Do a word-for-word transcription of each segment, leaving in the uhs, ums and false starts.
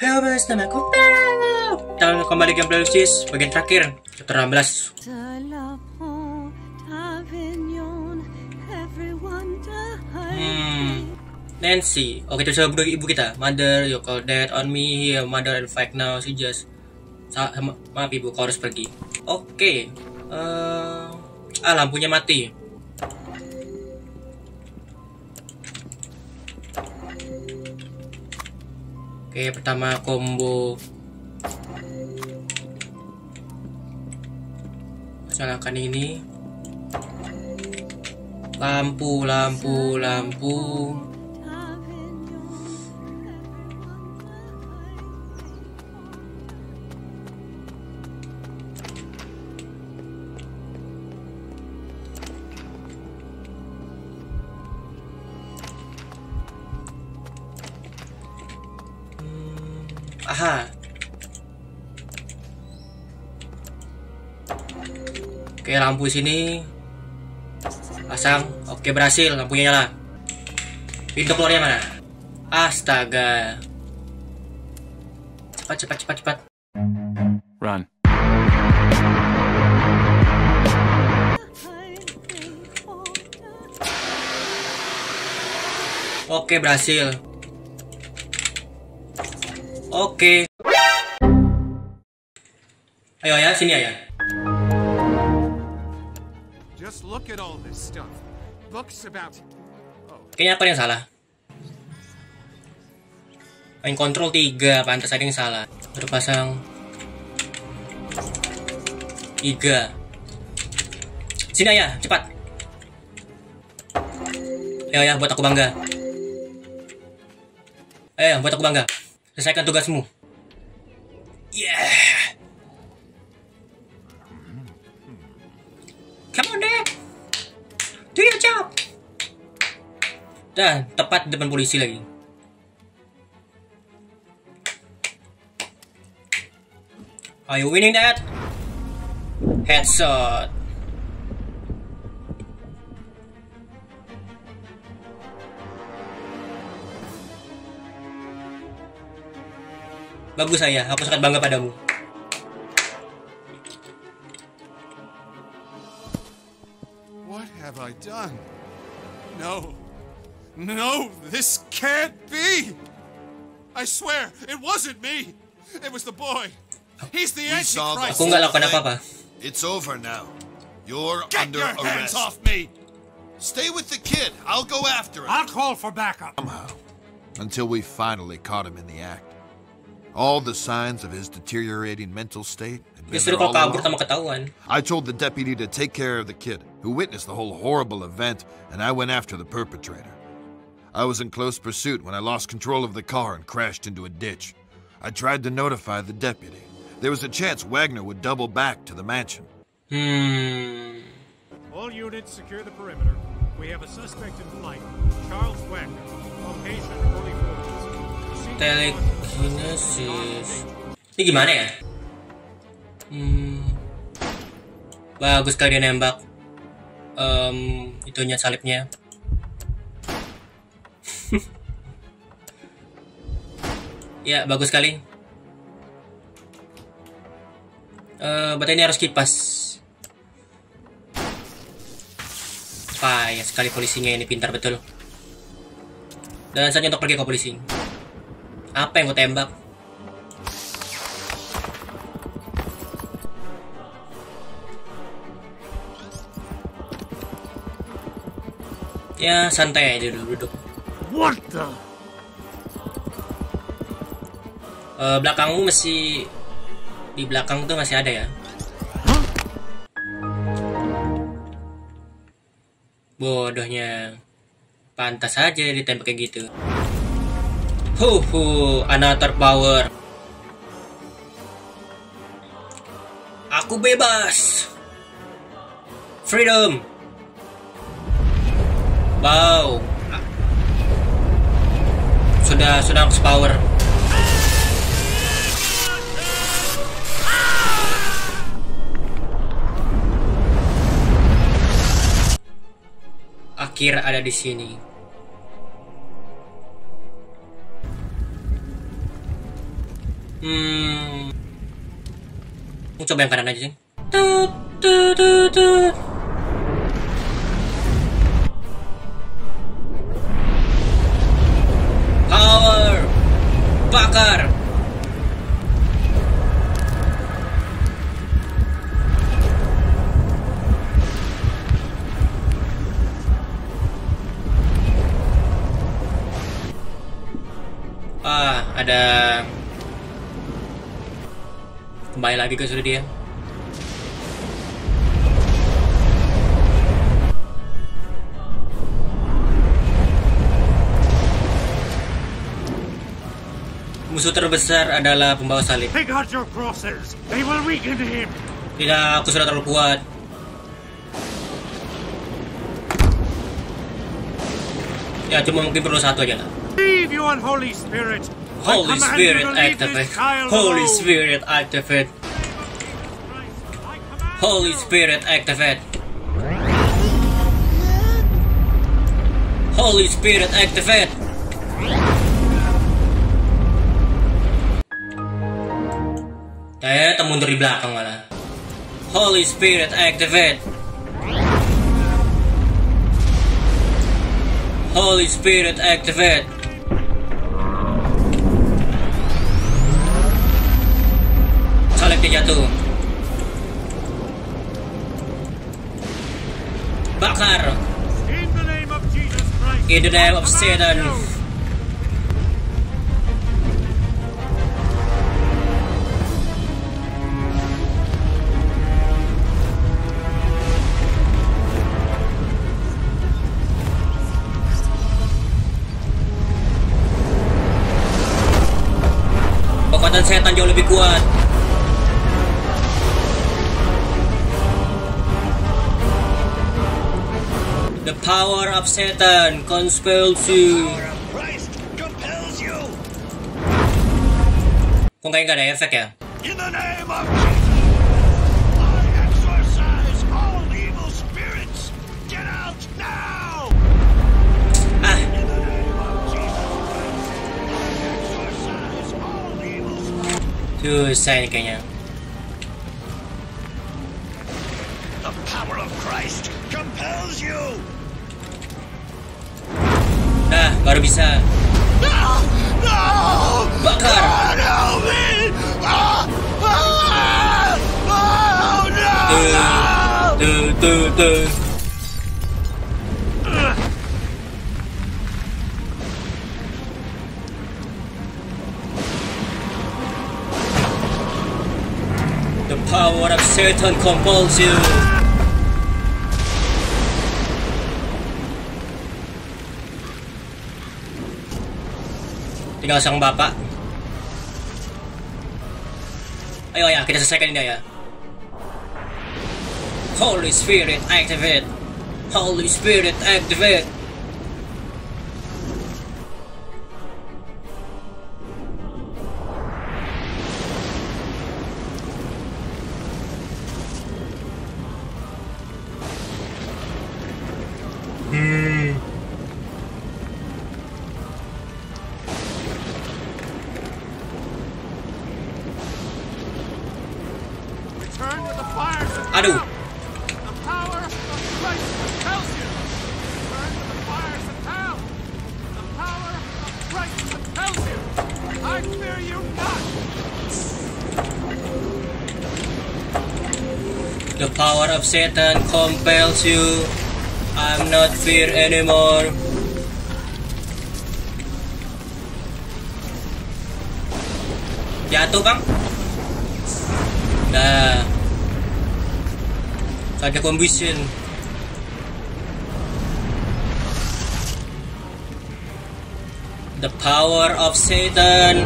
Halo guys, nama aku Tao. Kita kembali ke Gameplay Lucis bagian terakhir, chapter enam belas. Hmm, Nancy. Oke, kita coba ibu kita. Mother, you call dad on me here. Mother and fight now. She just Sa ma maaf ibu, kau harus pergi. Oke. Uh... Ah, lampunya mati. Oke, pertama combo. Nyalakan ini. Lampu, lampu, lampu. Aha. Oke, lampu sini pasang. Oke, berhasil, lampunya nyala. Pintu keluarnya mana? Astaga. Cepat, cepat, cepat, cepat. Run. Oke, berhasil. Oke. Ayo ya, sini ya. Just look at all this stuff. Books about. Kayaknya apa yang salah? Main kontrol tiga, pantas ada yang salah. Baru pasang tiga. Sini ya, cepat. Ayo ya, buat aku bangga. Ayo, buat aku bangga. Selesaikan tugasmu. Yeah. Come on, Dad. Do your job. Dan tepat di depan polisi lagi. Are you winning that? Headshot. Bagus saya, aku sangat bangga padamu. What have I done? No. No, this can't be. I swear, it wasn't me. It was the boy. He's the Antichrist. Aku nggak lakukan apa-apa. It's over now. You're Get under your hands arrest. off me. Stay with the kid. I'll go after him. I'll call for backup. Somehow, until we finally caught him in the act. All the signs of his deteriorating mental state had been Justru there kalau all kabur sama along. ketahuan. I told the deputy to take care of the kid, who witnessed the whole horrible event, and I went after the perpetrator. I was in close pursuit when I lost control of the car and crashed into a ditch. I tried to notify the deputy. There was a chance Wagner would double back to the mansion. Hmm. All units secure the perimeter. We have a suspect in flight, Charles Wagner, location early forties. Telekinesis. Ini gimana ya? Hmm. Bagus sekali dia nembak. Um, itunya salibnya. Ya, bagus sekali. Uh, berarti ini harus kipas. Payah sekali polisinya ini, pintar betul. Dan saatnya untuk pergi ke polisi. Apa yang gue tembak? Ya, santai aja dulu duduk. What the? Uh, belakangmu masih di belakang tuh masih ada ya? Bodohnya. Pantas aja ditembak kayak gitu. Huhu, another power. Aku bebas. Freedom. Wow. Sudah sudah power. akhir ada di sini. Hmm. Coba yang kanan aja sih. Tut, tut, tut, tut. Power. Bakar. Ah, ada kembali lagi ke sudah dia. Musuh terbesar adalah pembawa salib. Take out your crosses. They will weaken him. Tidak, aku sudah terlalu kuat. Ya, cuma mungkin perlu satu aja lah. Leave you unholy spirit. Holy Spirit activate. Holy Spirit activate. Holy Spirit activate. Holy Spirit activate. Ternyata mundur di belakang malah. Holy Spirit activate. Holy Spirit activate. Salibnya jatuh. Bakar. In the name of Jesus Christ. In the name of Satan. Kekuatan setan jauh lebih kuat. The power of Satan compels you. Christ compels you. Kok kayaknya nggak ada efek ya? In the name of Jesus, I exorcise all evil spirits. Get out now. Ah, In the name of Jesus Christ, I exorcise all evil spirits. susah ini kayaknya. The power of Christ compels you. Dah, baru bisa. No! No! Bakar. God, help me! Ah! Ah! Oh, no! Tuh, tuh, tuh. The power of Satan compels you. Tinggal sang bapak. Ayo ya, kita selesaikan ini ya. Holy Spirit activate. Holy Spirit activate. Hmm. Return to the fires of Aduh. hell. The power of Christ compels you. Return to the fires of hell. The power of Christ compels you. I fear you not. The power of Satan compels you. I'm not fear anymore. Jatuh bang. Dah. Ada combustion. The power of Satan.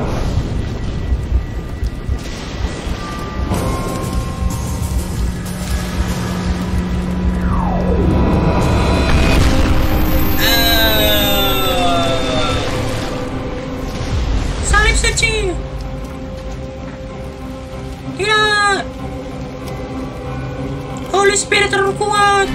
Salib suci. Tidak. Holy Spirit terlalu kuat.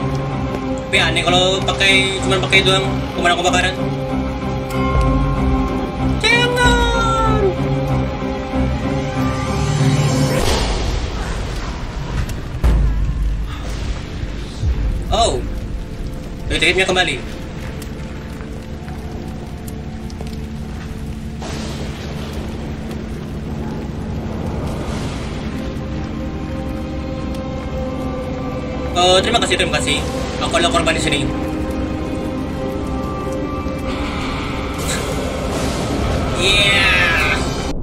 Tapi aneh kalau pakai cuma pakai doang pemadam kebakaran. spiritnya kembali. Oh, terima kasih, terima kasih. Aku adalah korban di sini. Yeah.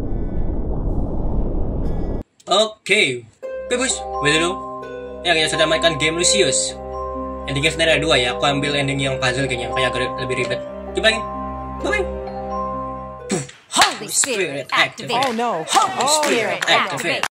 Oke, okay. Oke bos, begitu. Ya kita sudah mainkan game Lucius. Endingnya sebenarnya ada dua ya. Aku ambil ending yang puzzle kayaknya, kayak agak lebih ribet. Coba lagi. Bye. Holy Spirit, activate. Oh no. Holy Spirit, activate.